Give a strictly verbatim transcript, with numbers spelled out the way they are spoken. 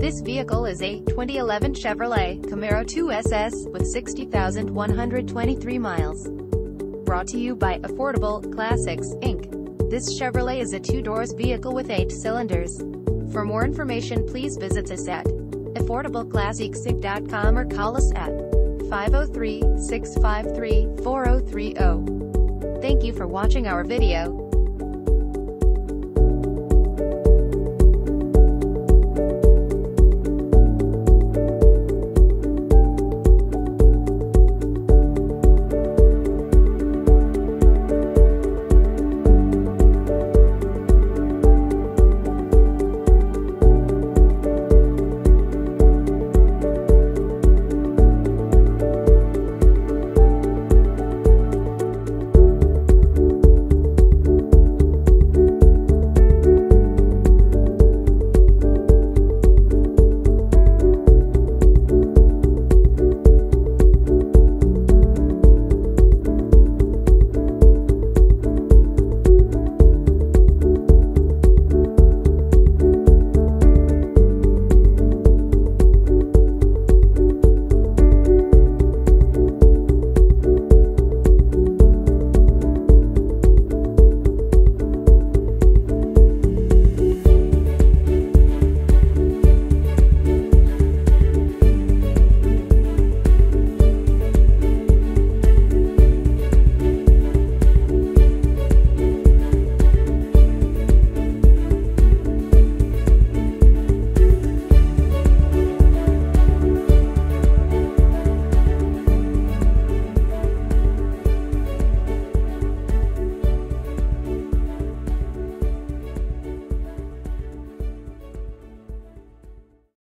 This vehicle is a twenty eleven Chevrolet Camaro two S S with sixty thousand one hundred twenty-three miles. Brought to you by Affordable Classics, Incorporated. This Chevrolet is a two-doors vehicle with eight cylinders. For more information, please visit us at affordable classics inc dot com or call us at five oh three, six five three, four oh three oh. Thank you for watching our video.